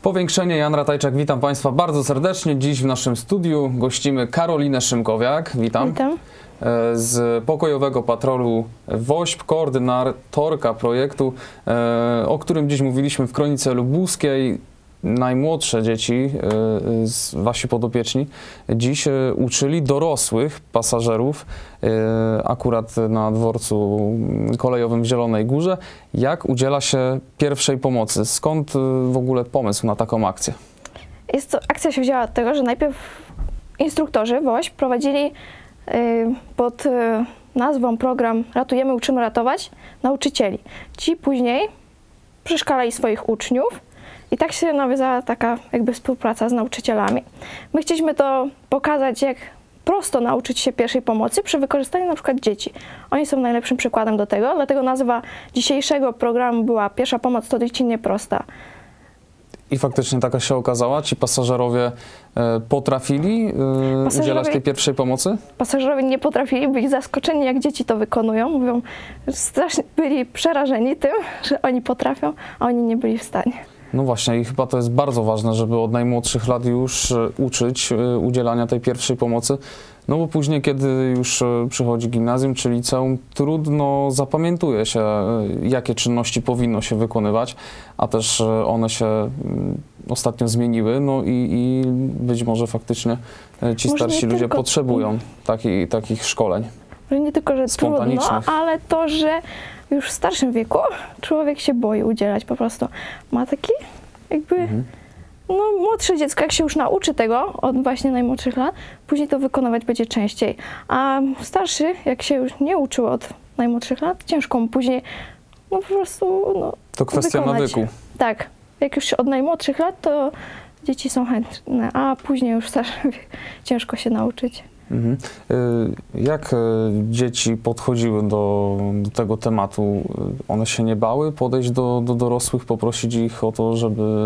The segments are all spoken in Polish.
Powiększenie, Jan Ratajczak, witam Państwa bardzo serdecznie. Dziś w naszym studiu gościmy Karolinę Szymkowiak, witam. Witam. Z Pokojowego Patrolu WOŚP, koordynatorka projektu, o którym dziś mówiliśmy w Kronice Lubuskiej. Najmłodsze dzieci, wasi podopieczni, dziś uczyli dorosłych pasażerów, akurat na dworcu kolejowym w Zielonej Górze, jak udziela się pierwszej pomocy. Skąd w ogóle pomysł na taką akcję? Akcja się wzięła od tego, że najpierw instruktorzy WOŚP prowadzili pod nazwą program Ratujemy, uczymy ratować nauczycieli. Ci później przeszkalali swoich uczniów i tak się nawiązała taka jakby współpraca z nauczycielami. My chcieliśmy to pokazać, jak prosto nauczyć się pierwszej pomocy przy wykorzystaniu na przykład dzieci. Oni są najlepszym przykładem do tego, dlatego nazwa dzisiejszego programu była Pierwsza pomoc to dziecinnie prosta. I faktycznie taka się okazała? Ci pasażerowie potrafili udzielać tej pierwszej pomocy? Pasażerowie nie potrafili, byli zaskoczeni, jak dzieci to wykonują. Mówią, strasznie byli przerażeni tym, że oni potrafią, a oni nie byli w stanie. No właśnie i chyba to jest bardzo ważne, żeby od najmłodszych lat już uczyć udzielania tej pierwszej pomocy, no bo później, kiedy już przychodzi gimnazjum czy liceum, trudno zapamiętuje się, jakie czynności powinno się wykonywać, a też one się ostatnio zmieniły, no i być może faktycznie ci starsi ludzie potrzebują takich szkoleń. Nie tylko, że trudno, ale to, że już w starszym wieku człowiek się boi udzielać po prostu. Ma taki jakby, no młodsze dziecko, jak się już nauczy tego od właśnie najmłodszych lat, później to wykonywać będzie częściej. A starszy, jak się już nie uczył od najmłodszych lat, ciężko mu później, no po prostu, no to kwestia nawyku. Tak. Jak już od najmłodszych lat, to dzieci są chętne, a później już w starszym wieku ciężko się nauczyć. Jak dzieci podchodziły do tego tematu? One się nie bały podejść do dorosłych, poprosić ich o to,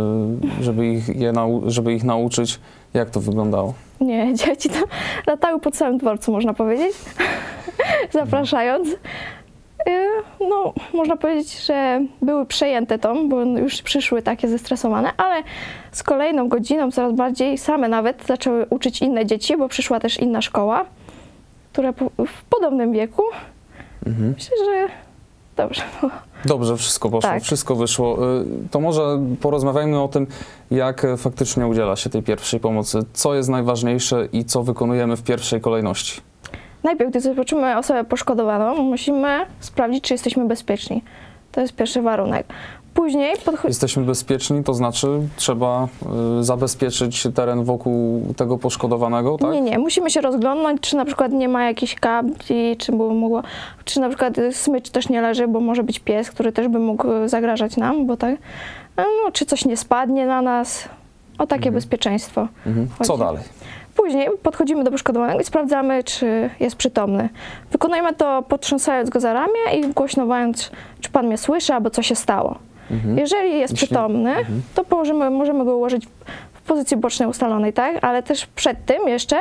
żeby ich nauczyć? Jak to wyglądało? Nie, dzieci tam latały po całym dworcu, można powiedzieć, zapraszając. No, można powiedzieć, że były przejęte tą, bo już przyszły takie zestresowane, ale z kolejną godziną coraz bardziej same nawet zaczęły uczyć inne dzieci, bo przyszła też inna szkoła, która w podobnym wieku. Myślę, że dobrze było. Dobrze, wszystko poszło, tak. Wszystko wyszło. To może porozmawiajmy o tym, jak faktycznie udziela się tej pierwszej pomocy. Co jest najważniejsze i co wykonujemy w pierwszej kolejności? Najpierw, gdy zobaczymy osobę poszkodowaną, musimy sprawdzić, czy jesteśmy bezpieczni. To jest pierwszy warunek. Później jesteśmy bezpieczni, to znaczy trzeba zabezpieczyć teren wokół tego poszkodowanego, tak? Nie. Musimy się rozglądnąć, czy na przykład nie ma jakichś kabli, czy na przykład smycz też nie leży, bo może być pies, który też by mógł zagrażać nam, bo tak, no, czy coś nie spadnie na nas. O takie bezpieczeństwo. Co dalej? Później podchodzimy do poszkodowanego i sprawdzamy, czy jest przytomny. Wykonujemy to potrząsając go za ramię i głośno wołając, czy pan mnie słyszy, albo co się stało. Jeżeli jest przytomny, to możemy go ułożyć w pozycji bocznej ustalonej, tak? Ale też przed tym jeszcze,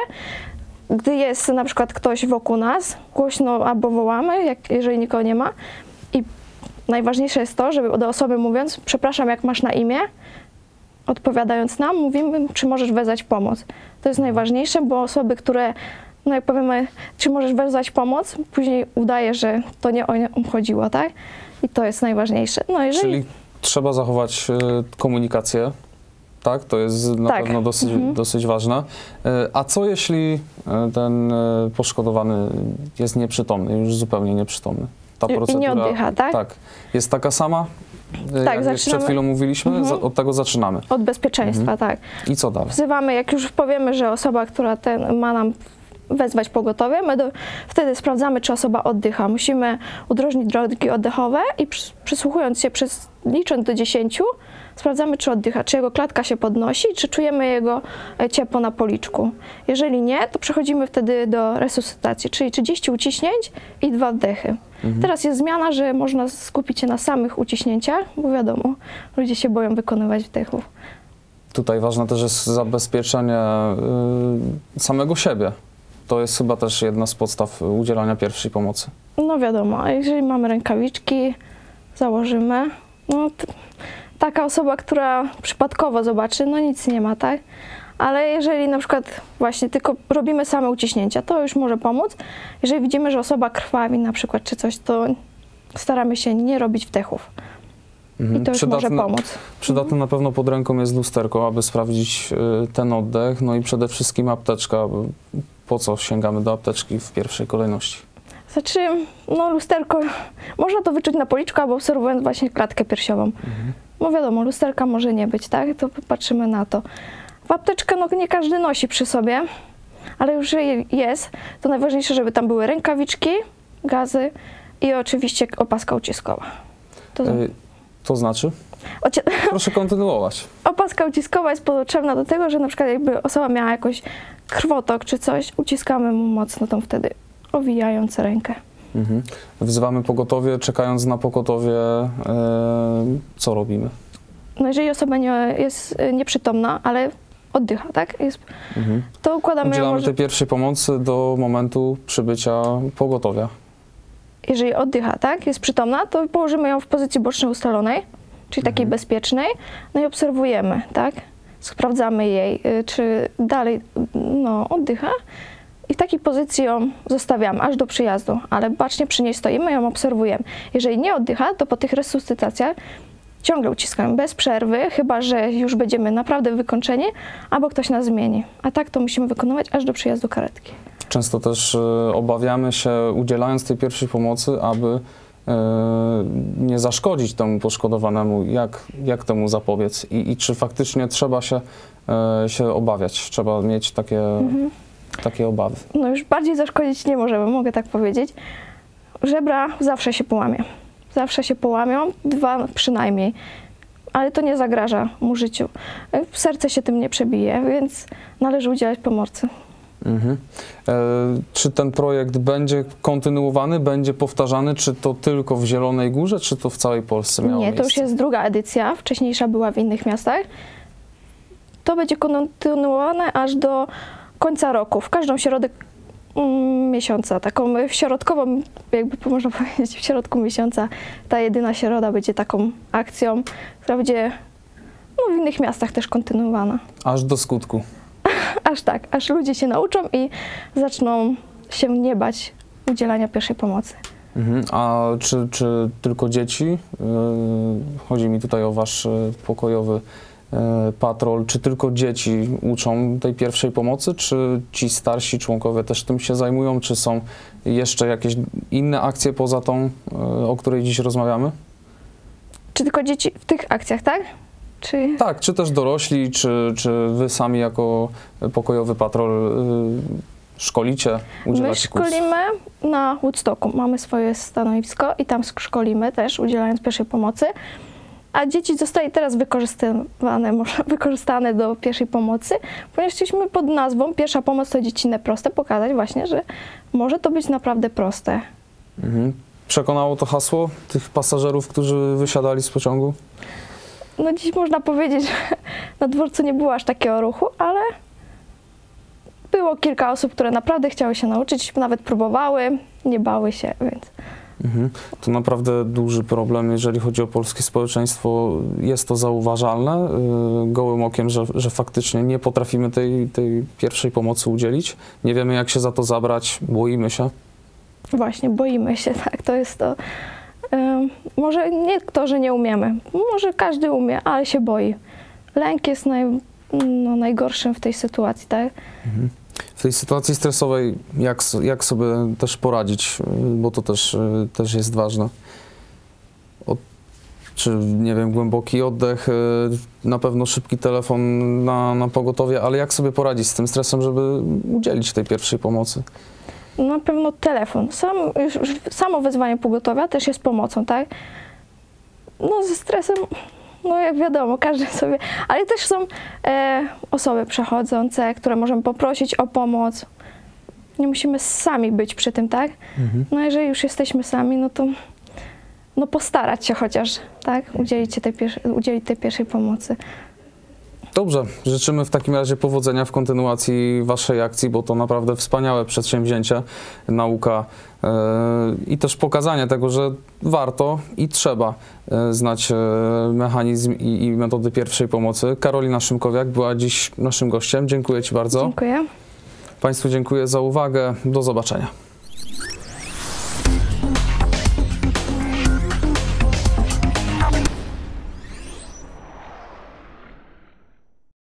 gdy jest na przykład ktoś wokół nas, głośno albo wołamy, jeżeli nikogo nie ma. I najważniejsze jest to, żeby do osoby mówiąc, przepraszam, jak masz na imię, odpowiadając nam, mówimy, czy możesz wezwać pomoc. To jest najważniejsze, bo osoby, które, no jak powiemy, czy możesz wezwać pomoc, później udaje, że to nie o nią chodziło, tak? I to jest najważniejsze. No, Czyli trzeba zachować komunikację, tak? To jest na pewno dosyć ważne. A co jeśli ten poszkodowany jest nieprzytomny, już zupełnie nieprzytomny? Ta procedura, i nie oddycha, tak? Tak. Jest taka sama? Tak, jak przed chwilą mówiliśmy, od tego zaczynamy. Od bezpieczeństwa, tak. I co dalej? Wzywamy, jak już powiemy, że osoba, która ma nam wezwać pogotowie, my wtedy sprawdzamy, czy osoba oddycha. Musimy udrożnić drogi oddechowe i przysłuchując się, licząc do 10, sprawdzamy, czy oddycha, czy jego klatka się podnosi, czy czujemy jego ciepło na policzku. Jeżeli nie, to przechodzimy wtedy do resuscytacji, czyli 30 uciśnięć i 2 wdechy. Teraz jest zmiana, że można skupić się na samych uciśnięciach, bo wiadomo, ludzie się boją wykonywać wdechów. Tutaj ważne też jest zabezpieczenie samego siebie. To jest chyba też jedna z podstaw udzielania pierwszej pomocy. No wiadomo, a jeżeli mamy rękawiczki, założymy, no taka osoba, która przypadkowo zobaczy, no nic nie ma, tak? Ale jeżeli na przykład właśnie tylko robimy same uciśnięcia, to już może pomóc. Jeżeli widzimy, że osoba krwawi na przykład czy coś, to staramy się nie robić wdechów. I to już może pomóc. Przydatne na pewno pod ręką jest lusterko, aby sprawdzić ten oddech, no i przede wszystkim apteczka. Po co sięgamy do apteczki w pierwszej kolejności? Znaczy, no lusterko, można to wyczuć na policzku, albo obserwując właśnie klatkę piersiową. No wiadomo, lusterka może nie być, tak? To patrzymy na to. W apteczkę no nie każdy nosi przy sobie, ale już jest, to najważniejsze, żeby tam były rękawiczki, gazy i oczywiście opaska uciskowa. To znaczy? Proszę kontynuować. Opaska uciskowa jest potrzebna do tego, że na przykład jakby osoba miała jakoś krwotok czy coś, uciskamy mu mocno tą wtedy, owijając rękę. Wzywamy pogotowie, czekając na pogotowie, co robimy? No jeżeli osoba nie jest nieprzytomna, ale oddycha, tak? To układamy Udzielamy tej pierwszej pomocy do momentu przybycia pogotowia. Jeżeli oddycha, tak? Jest przytomna, to położymy ją w pozycji bocznej ustalonej, czyli takiej bezpiecznej, no i obserwujemy, tak? Sprawdzamy jej, czy dalej oddycha i w takiej pozycji ją zostawiamy aż do przyjazdu, ale bacznie przy niej stoimy i ją obserwujemy. Jeżeli nie oddycha, to po tych resuscytacjach ciągle uciskamy bez przerwy, chyba że już będziemy naprawdę wykończeni, albo ktoś nas zmieni. A tak to musimy wykonywać aż do przyjazdu karetki. Często też obawiamy się, udzielając tej pierwszej pomocy, aby nie zaszkodzić temu poszkodowanemu. Jak temu zapobiec? I czy faktycznie trzeba się obawiać? Trzeba mieć takie obawy? No już bardziej zaszkodzić nie możemy, mogę tak powiedzieć. Żebra zawsze się połamie. Zawsze się połamią, 2 przynajmniej. Ale to nie zagraża mu życiu. Serce się tym nie przebije, więc należy udzielać pomocy. Czy ten projekt będzie kontynuowany, będzie powtarzany, czy to tylko w Zielonej Górze, czy to w całej Polsce miało miejsce? Nie, to już jest druga edycja, wcześniejsza była w innych miastach. To będzie kontynuowane aż do końca roku, w każdą środę miesiąca, taką środkową, jakby można powiedzieć, w środku miesiąca ta jedyna środa będzie taką akcją, która będzie w innych miastach też kontynuowana. Aż do skutku. Aż tak, aż ludzie się nauczą i zaczną się nie bać udzielania pierwszej pomocy. A czy tylko dzieci? Chodzi mi tutaj o wasz pokojowy patrol. Czy tylko dzieci uczą tej pierwszej pomocy, czy ci starsi członkowie też tym się zajmują? Czy są jeszcze jakieś inne akcje poza tą, o której dziś rozmawiamy? Czy tylko dzieci w tych akcjach, tak? Tak, czy też dorośli, czy wy sami jako pokojowy patrol szkolicie, udzielacie kursów? My szkolimy na Woodstocku, mamy swoje stanowisko i tam szkolimy też, udzielając pierwszej pomocy. A dzieci zostały teraz wykorzystane do pierwszej pomocy, ponieważ chcieliśmy pod nazwą Pierwsza pomoc to dziecinne proste pokazać właśnie, że może to być naprawdę proste. Przekonało to hasło tych pasażerów, którzy wysiadali z pociągu? No dziś można powiedzieć, że na dworcu nie było aż takiego ruchu, ale było kilka osób, które naprawdę chciały się nauczyć, nawet próbowały, nie bały się, więc... To naprawdę duży problem, jeżeli chodzi o polskie społeczeństwo. Jest to zauważalne gołym okiem, że faktycznie nie potrafimy tej pierwszej pomocy udzielić. Nie wiemy, jak się za to zabrać, boimy się. Właśnie, boimy się, tak, to jest to. Może nie to, że nie umiemy, może każdy umie, ale się boi. Lęk jest najgorszym w tej sytuacji, tak? W tej sytuacji stresowej jak sobie też poradzić, bo to też jest ważne. Czy, nie wiem, głęboki oddech, na pewno szybki telefon na pogotowie, ale jak sobie poradzić z tym stresem, żeby udzielić tej pierwszej pomocy? Na pewno telefon. Samo wezwanie pogotowia też jest pomocą, tak? No ze stresem, no jak wiadomo, każdy sobie... Ale też są osoby przechodzące, które możemy poprosić o pomoc. Nie musimy sami być przy tym, tak? No jeżeli już jesteśmy sami, no to postarać się chociaż, tak? Udzielić tej pierwszej pomocy. Dobrze, życzymy w takim razie powodzenia w kontynuacji waszej akcji, bo to naprawdę wspaniałe przedsięwzięcie, nauka i też pokazanie tego, że warto i trzeba znać mechanizm i metody pierwszej pomocy. Karolina Szymkowiak była dziś naszym gościem. Dziękuję ci bardzo. Dziękuję. Państwu dziękuję za uwagę. Do zobaczenia.